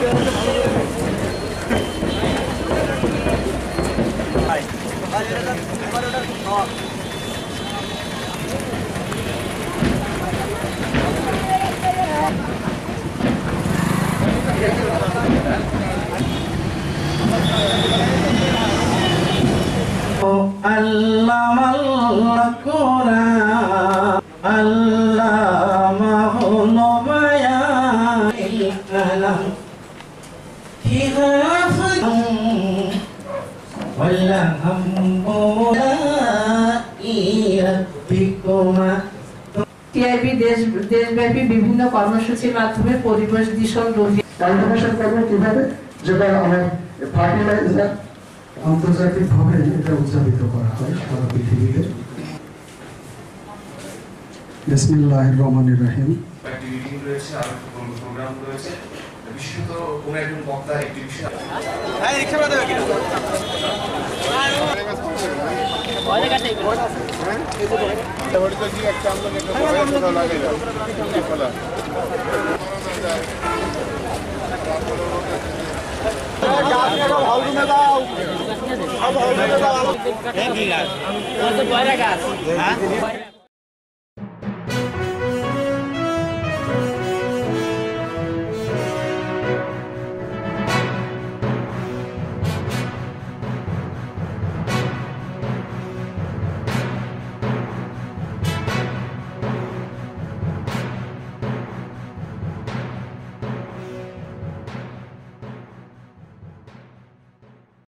TIB দেশব্যাপী বিভিন্ন কর্মসূচির মাধ্যমে পরিবেশ দূষণ রোধে কিভাবে যেটা আমার ফার্টিলাইজার আন্তর্জাতিকভাবে এটা উদযাপিত করা হয় সারা পৃথিবীতে। বিসমিল্লাহির রহমানির রহিম। একটি মিটিং রয়েছে, আর প্রোগ্রাম রয়েছে, বিশেষত কোন একজন বক্তা একটি বিষয় গাছ